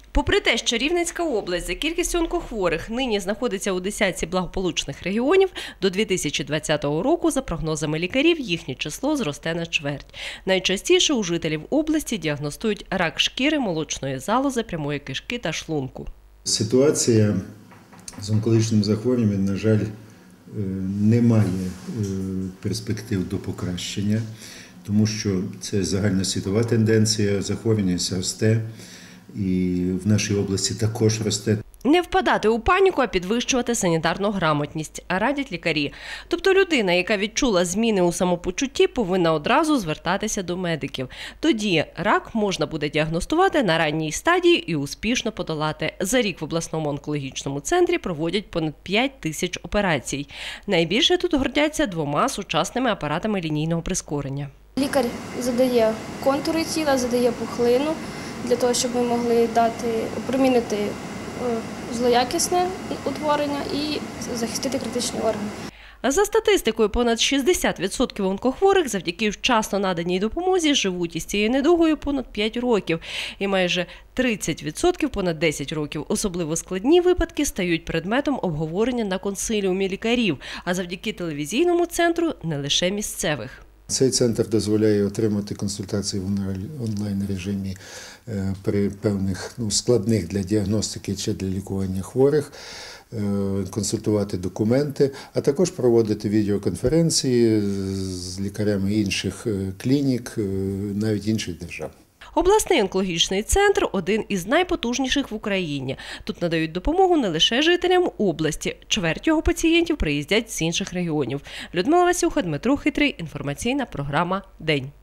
Попри те, що Рівненська область за кількістю онкохворих нині знаходиться у десятці благополучних регіонів, до 2020 року, за прогнозами лікарів, їхнє число зросте на чверть. Найчастіше у жителів області діагностують рак шкіри, молочної залози, прямої кишки та шлунку. Ситуація з онкологічним захворюванням, на жаль, не має перспектив до покращення, тому що це загальносвітова тенденція, захворюваність росте, і в нашій області також росте. Не впадати у паніку, а підвищувати санітарну грамотність, радять лікарі. Тобто людина, яка відчула зміни у самопочутті, повинна одразу звертатися до медиків. Тоді рак можна буде діагностувати на ранній стадії і успішно подолати. За рік в обласному онкологічному центрі проводять понад 5 тисяч операцій. Найбільше тут гордяться 2 сучасними апаратами лінійного прискорення. Лікар задає контури тіла, задає пухлину, для того, щоб ми могли опромінити злоякісне утворення і захистити критичні органи. За статистикою, понад 60% онкохворих завдяки вчасно наданій допомозі живуть із цією недугою понад 5 років. І майже 30% понад 10 років. Особливо складні випадки стають предметом обговорення на консиліумі лікарів, а завдяки телевізійному центру не лише місцевих. Цей центр дозволяє отримати консультації в онлайн-режимі при певних складних для діагностики чи для лікування хворих, консультувати документи, а також проводити відеоконференції з лікарями інших клінік, навіть інших держав. Обласний онкологічний центр – один із найпотужніших в Україні. Тут надають допомогу не лише жителям області. Чверть його пацієнтів приїздять з інших регіонів. Людмила Васюха, Дмитро Хитрий. Інформаційна програма «День».